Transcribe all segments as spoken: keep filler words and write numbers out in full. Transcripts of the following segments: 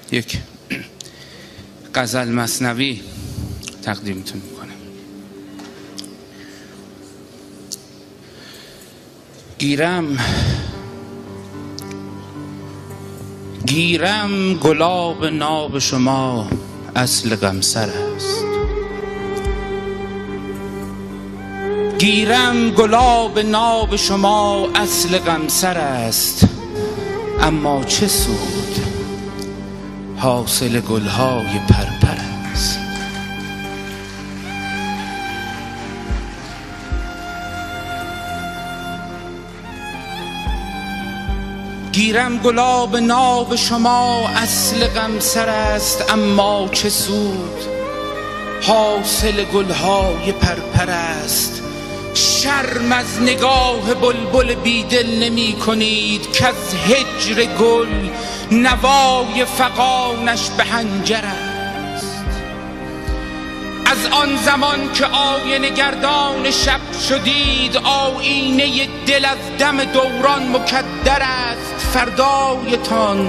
یک غزل مثنوی تقدیمتون میکنم. گیرم گیرم گلاب ناب شما اصل غمسر است. گیرم گلاب ناب شما اصل غمسر است، اما چه سود حاصل گلهای پرپر است. گیرم گلاب ناب شما اصل غمسر است، اما چه سود حاصل گلهای پرپر است. شرم از نگاه بلبل بیدل نمی کنید که از هجر گل نوای فغانش به حنجر است. از آن زمان که آینه گردان شب شدید، آینه دل از دم دوران مکدر است. فردایتان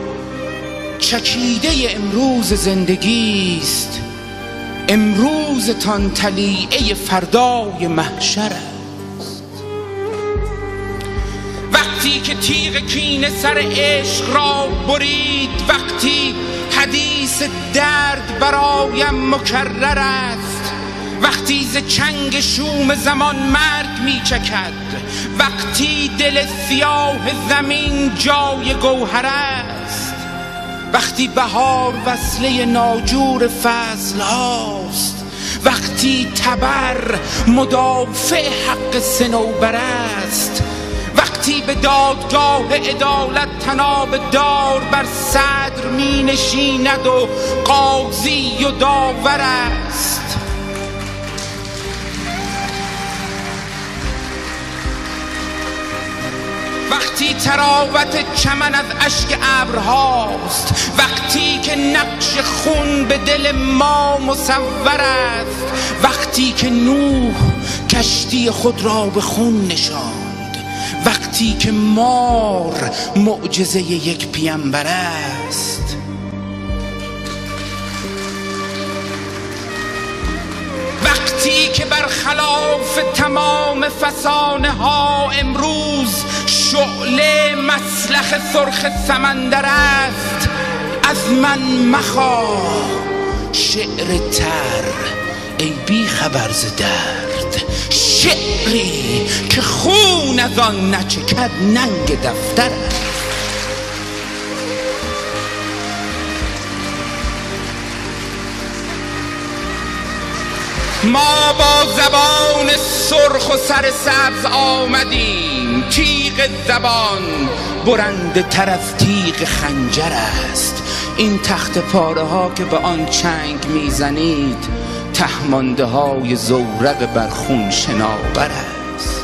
چکیده امروز زندگی است، امروزتان طلیعه فردای محشر است. وقتی که تیغ کینه سر عشق را برید، وقتی حدیث درد برایم مکرر است، وقتی ز چنگ شوم زمان مرگ می چکد، وقتی دل سیاه زمین جای گوهر است، وقتی بهار وصله ناجور فصل هاست، وقتی تبر مدافع حق صنوبر است، وقتی به دادگاه عدالت طناب دار بر صدر می نشیند و قاضی و داور است، وقتی تراوت چمن از اشک ابرهاست، وقتی که نقش خون به دل ما مصور است، وقتی که نوح کشتی خود را به خون نشاند، وقتی که مار معجزه یک پیامبر است، وقتی که برخلاف تمام فسانه ها امروز شعله مسلخ سرخ سمندر است. از من مخواه شعر تر ای بی خبر ز درد، شعری که خون از آن نچکد ننگ دفتر است. ما با زبان سرخ و سر سبز آمدیم، تیغ زبان برنده تر از تیغ خنجر است. این تخت پاره ها که به آن چنگ میزنید، تهمانده های زورق بر خون شناور است.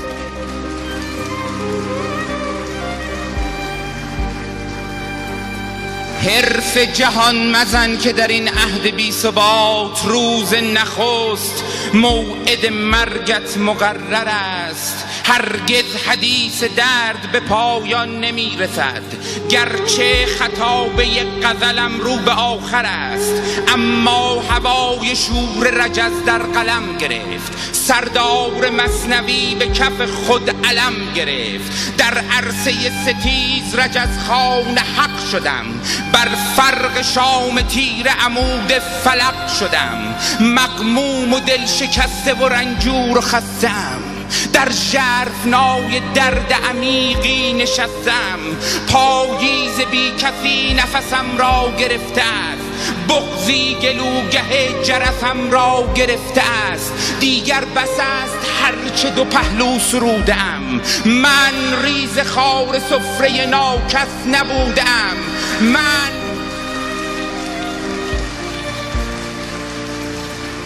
حرف جهان مزن که در این عهد بی ثبات، روز نخست موعد مرگت مقرر است. هرگز حدیث درد به پایان نمی رسد، گرچه خطابه غزلم رو به آخر است، اما هوای شور رجز در قلم گرفت، سردار مثنوی به کف خود علم گرفت. در عرصه ستیز رجز خان حق شدم، بر فرق شام تیر عمود فلق شدم، مغموم و دل شکسته و رنجور و خستم، در ژرفنای درد عمیقی نشستم. پاییز بی کسی نفسم را گرفته است، بغضی گلوگه جرسم را گرفته است. دیگر بس است هرچه دو پهلو سرودم، من ریز خار سفره ناکس نبودم. من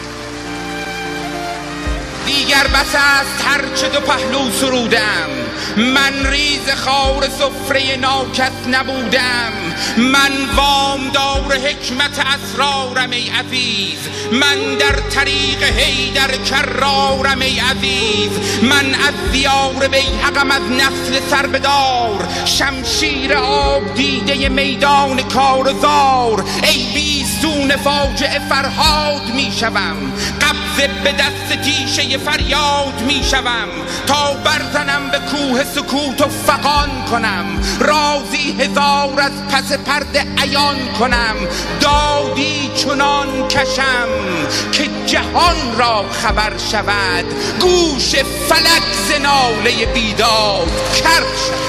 دیگر بس است هرچه دو پهلو سرودم، من ریز خار سفره ناکس نبودم، من وامدار حکمت اسرارم ای عزیز، من در طریق حیدر کرارم ای عزیز، من از دیار بیهقم از نسل سربدار، شمشیر آب دیده میدان کارزار، ای بیستون فاجعه فرهاد می شوم، قبضه به دست تیشه فریاد می شوم، تا برزنم به کوه سکوت و فغان کنم، رازی هزار از پس پرده عیان کنم، دادی چنان کشم که جهان را خبر شود، گوش فلک ز ناله بیداد کر شود.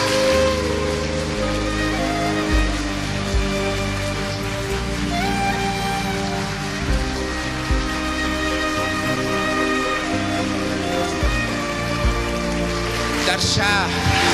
در شهر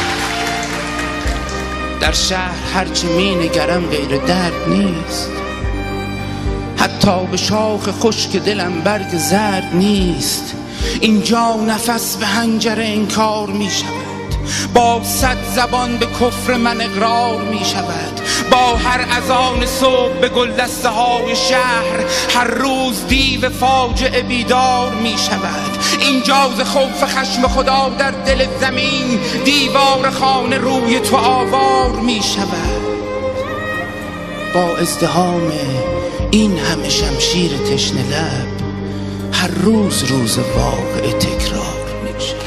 در شهر هرچه می نگرم غیر درد نیست، حتی به شاخ خشک دلم برگ زرد نیست، اینجا نفس به حنجره انکار می شود، با صد زبان به کفر من اقرار می شود، با هر اذان صبح به گلدسته های شهر هر روز دیو فاجعه بیدار می شود، اینجا ز خوف خشم خدا در دل زمین دیوار خانه روی تو آوار می شود، با ازدحام این همه شمشیر تشنه لب هر روز روز واقعه تکرار می شود.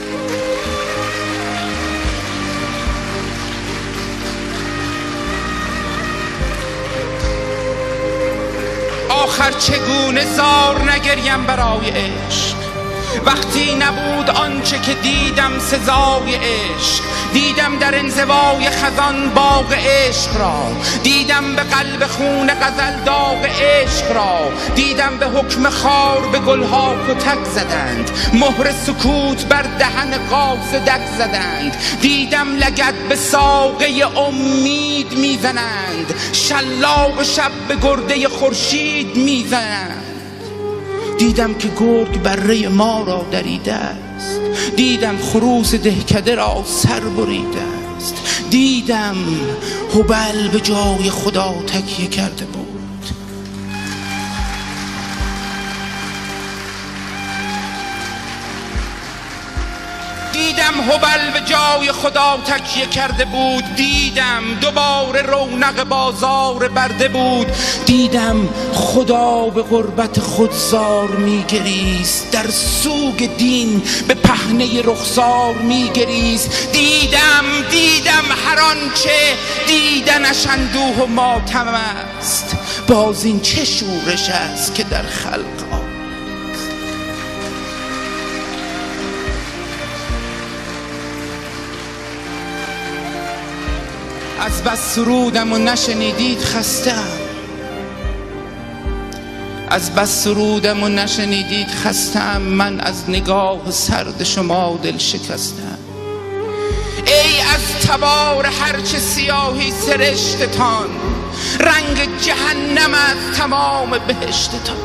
آخر چگونه زار نگریم برای عشق، وقتی نبود آنچه که دیدم سزای عشق، دیدم در انزوای خزان باغ عشق را، دیدم به قلب خون غزل داغ عشق را، دیدم به حکم خار به گلها کتک زدند، مهر سکوت بر دهن قاصدک زدند، دیدم لگد به ساقه امید میزنند، شلاق شب به گرده خورشید میزنند، دیدم که گرگ بره ما را دریده است، دیدم خروس دهکده را سر بریده است، دیدم هبل به جای خدا تکیه کرده بود، دیدم هبل به جای خدا تکیه کرده بود، دیدم دوباره رونق بازار برده بود، دیدم خدا به غربت خودزار میگریست، در سوگ دین به پهنه رخسار میگریست، دیدم دیدم هر آنچه دیدنش اندوه و ماتم است، باز این چه شورش است که در خلق از بس سرودم و نشنیدید خستم، از بس سرودم و نشنیدید خستم، من از نگاه سرد شما دل شکستم، ای از تبار هرچه سیاهی سرشتتان، رنگ جهنم از تمام بهشتتان،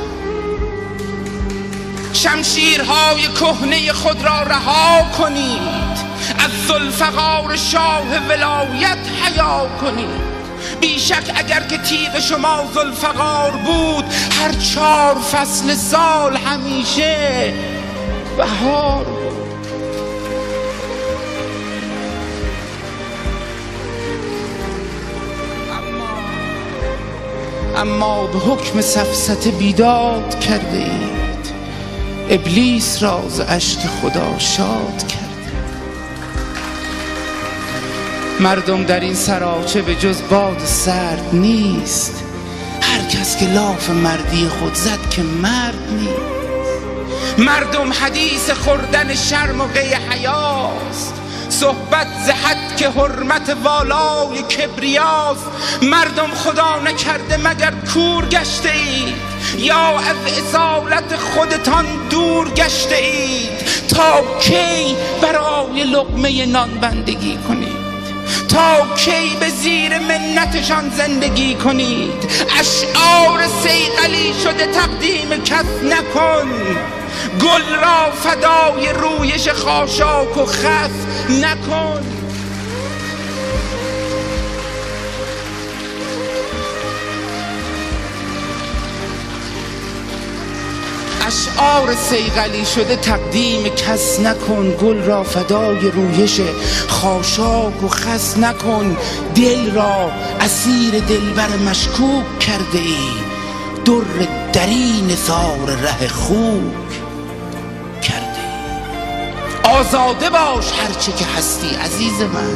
شمشیرهای کهنه خود را رها کنید، از ذوالفقار شاه ولایت حیا کنید، بیشک اگر که تیغ شما ذوالفقار بود، هر چهار فصل سال همیشه بهار بود. اما اما به حکم سفسطه بیداد کرده اید، ابلیس را ز اشک خدا شاد کرد. مردم در این سراچه به جز باد سرد نیست، هر کس که لاف مردی خود زد که مرد نیست. مردم حدیث خوردن شرم و قی حیاست، صحبت ز حد که حرمت والای کبریاست. مردم خدا نکرده مگر کور گشته اید، یا از اصالت خودتان دور گشته اید؟ تا کی برای لقمه نان بندگی کنید؟ تا کی به زیر منتشان زندگی کنید؟ اشعار صیقلی شده تقدیم کس نکن، گل را فدای رویش خاشاک و خس نکن. اشعار صیقلی شده تقدیم کس نکن. گل را فدای رویش خاشاک و خس نکن. دل را اسیر دلبر مشکوک کرده ای، در دری نثار ره خوک کرده ای. آزاده باش هرچه که هستی عزیز من،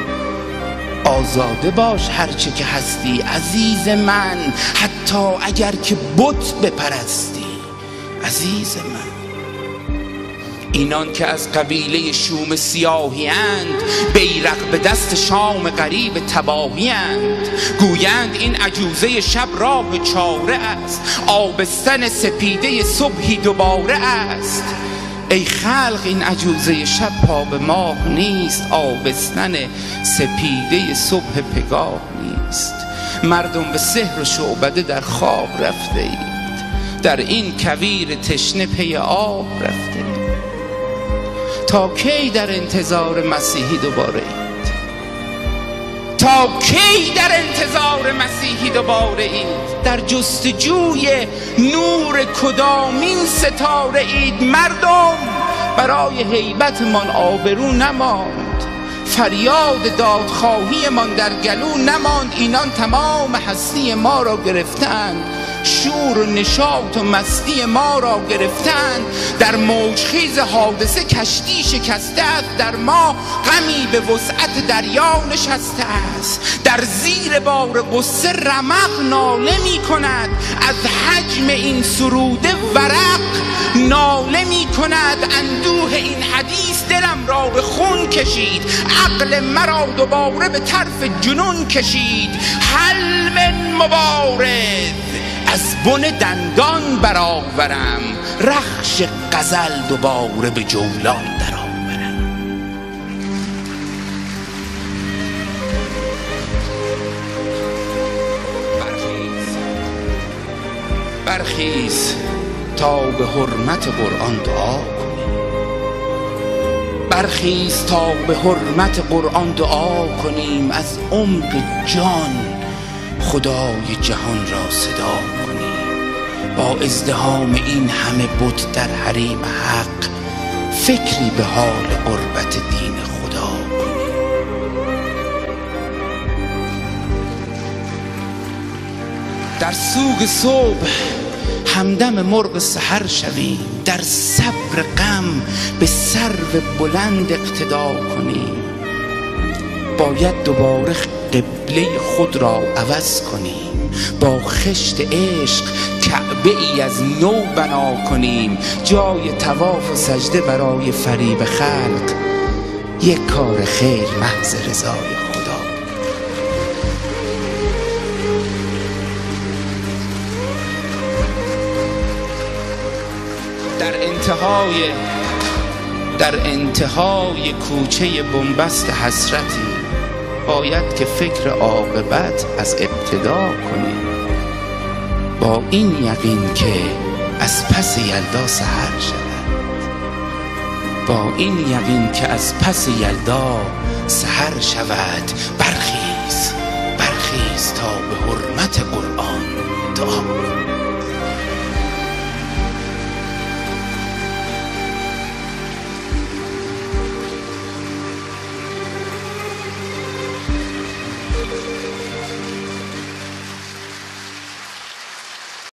آزاده باش هرچه که هستی عزیز من، حتی اگر که بت بپرستی عزیز من. اینان که از قبیله شوم سیاهی اند، بیرق به دست شام غریب تباهی اند. گویند این عجوزه شب راه چاره است، آبستن سپیده صبحی دوباره است. ای خلق این عجوزه شب پا به ماه نیست، آبستن سپیده صبح پگاه نیست. مردم به سحر و شعبده در خواب رفته اید، در این کویر تشنه پی آب رفته اید. تا کی در انتظار مسیحی دوباره اید؟ تا کی در انتظار مسیحی دوباره اید؟ در جستجوی نور کدامین ستاره اید؟ مردم برای هیبتمان آبرو نماند، فریاد دادخواهی من در گلو نماند. اینان تمام هستی ما را گرفتند، شور و نشاط و مستی ما را گرفتند. در موجخیز حادثه کشتی شکسته است، در ما غمی به وسعت دریا نشسته است. در زیر بار غصه رمق ناله می کند، از حجم این سروده ورق ناله می کند. اندوه این حدیث دلم را به خون کشید، عقل مرا دوباره به طرف جنون کشید. هل من مبارز از بن دندان برآورم، رخش غزل دوباره به جولان درآورم. برخیز برخیز تا به حرمت قرآن دعا کنیم. برخیز تا به حرمت قرآن دعا کنیم. از عمق جان خدای جهان را صدا کنیم. با ازدحام این همه بت در حریم حق، فکری به حال قربت دین خدا کنیم. در سوگ صبح همدم مرغ سحر شویم، در صبر غم به سرو بلند اقتدا کنیم. باید دوباره قبله خود را عوض کنیم، با خشت عشق کعبه ای از نو بنا کنیم. جای طواف و سجده برای فریب خلق، یک کار خیر محض رضای خدا. در انتهای در انتهای کوچه بنبست حسرتی، باید که فکر عاقبت از ابتدا کنیم. با این یقین که از پس یلدا سحر شود، با این یقین که از پس یلدا سحر شود. برخیز برخیز تا به حرمت قرآن دعا کنیم.